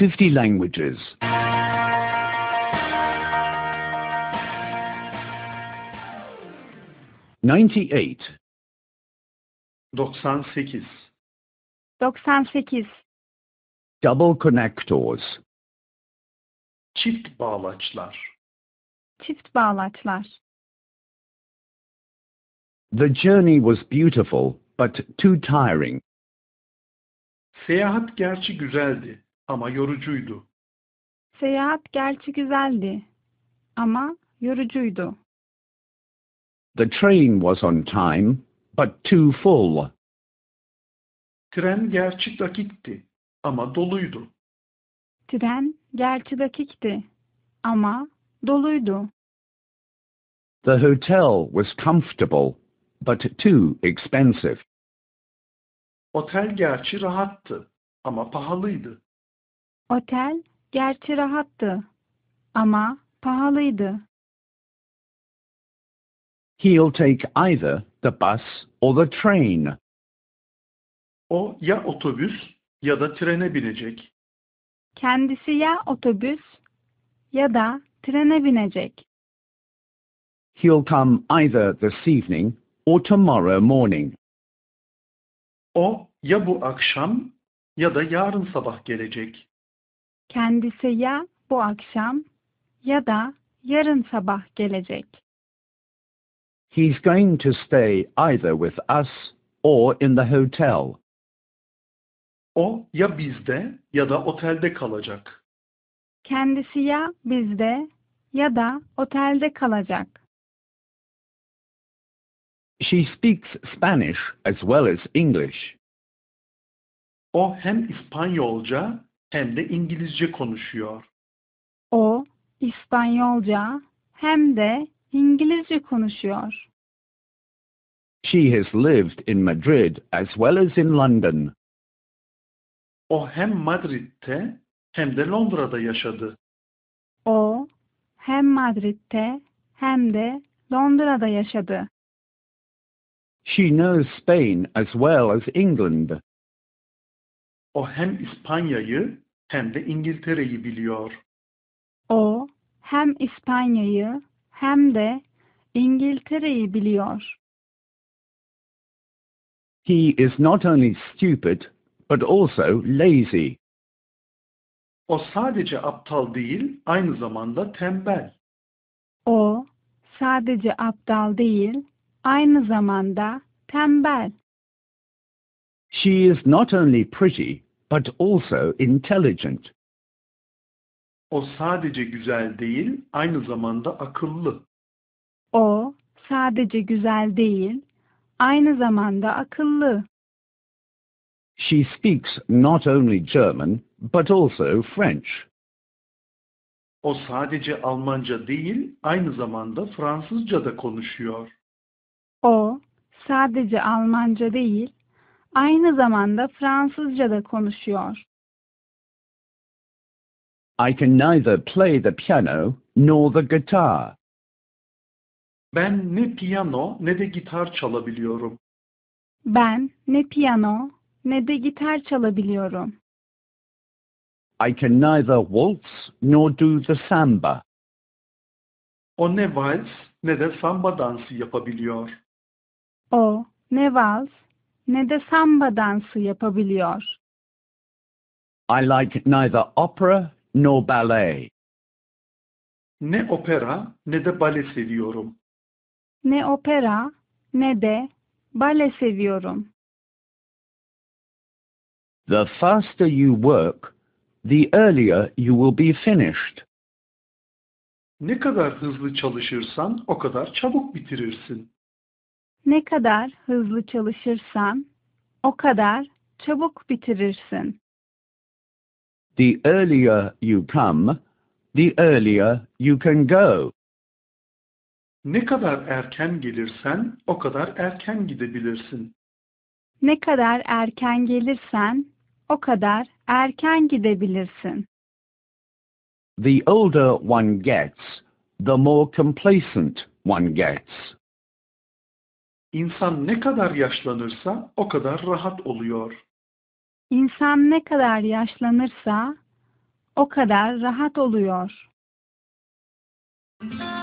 50 languages. 98. 98. 98. Double connectors. Çift bağlaçlar. Çift bağlaçlar. The journey was beautiful, but too tiring. Seyahat gerçi güzeldi ama yorucuydu. Seyahat gerçi güzeldi ama yorucuydu. The train was on time, but too full. Tren gerçi dakikti ama doluydu. Tren gerçi dakikti ama doluydu. The hotel was comfortable, but too expensive. Otel gerçi rahattı ama pahalıydı. Otel gerçi rahattı ama pahalıydı. He'll take either the bus or the train. O ya otobüs ya da trene binecek. Kendisi ya otobüs ya da trene binecek. He'll come either this evening or tomorrow morning. O ya bu akşam ya da yarın sabah gelecek. Kendisi ya bu akşam ya da yarın sabah gelecek. He's going to stay either with us or in the hotel. O ya bizde ya da otelde kalacak. Kendisi ya bizde ya da otelde kalacak. She speaks Spanish as well as English. O hem İspanyolca hem de İngilizce konuşuyor. O İspanyolca hem de İngilizce konuşuyor. She has lived in Madrid as well as in London. O hem Madrid'de hem de Londra'da yaşadı. O hem Madrid'de hem de Londra'da yaşadı. She knows Spain as well as England. O hem İspanya'yı hem de İngiltere'yi biliyor. O hem İspanya'yı hem de İngiltere'yi biliyor. He is not only stupid, but also lazy. O sadece aptal değil, aynı zamanda tembel. O sadece aptal değil, aynı zamanda tembel. She is not only pretty, but also intelligent. O sadece güzel değil, aynı zamanda akıllı. O sadece güzel değil, aynı zamanda akıllı. She speaks not only German, but also French. O sadece Almanca değil, aynı zamanda Fransızca da konuşuyor. O sadece Almanca değil, aynı zamanda Fransızca da konuşuyor. I can neither play the piano nor the guitar. Ben ne piyano ne de gitar çalabiliyorum. Ben ne piyano ne de gitar çalabiliyorum. I can neither waltz nor do the samba. O ne vals ne de samba dansı yapabiliyor. O ne vals ne de samba dansı yapabiliyor. I like neither opera nor ballet. Ne opera ne de bale seviyorum. Ne opera ne de bale seviyorum. The faster you work, the earlier you will be finished. Ne kadar hızlı çalışırsan o kadar çabuk bitirirsin. Ne kadar hızlı çalışırsan o kadar çabuk bitirirsin. The earlier you come, the earlier you can go. Ne kadar erken gelirsen o kadar erken gidebilirsin. Ne kadar erken gelirsen o kadar erken gidebilirsin. The older one gets, the more complacent one gets. İnsan ne kadar yaşlanırsa o kadar rahat oluyor. İnsan ne kadar yaşlanırsa o kadar rahat oluyor.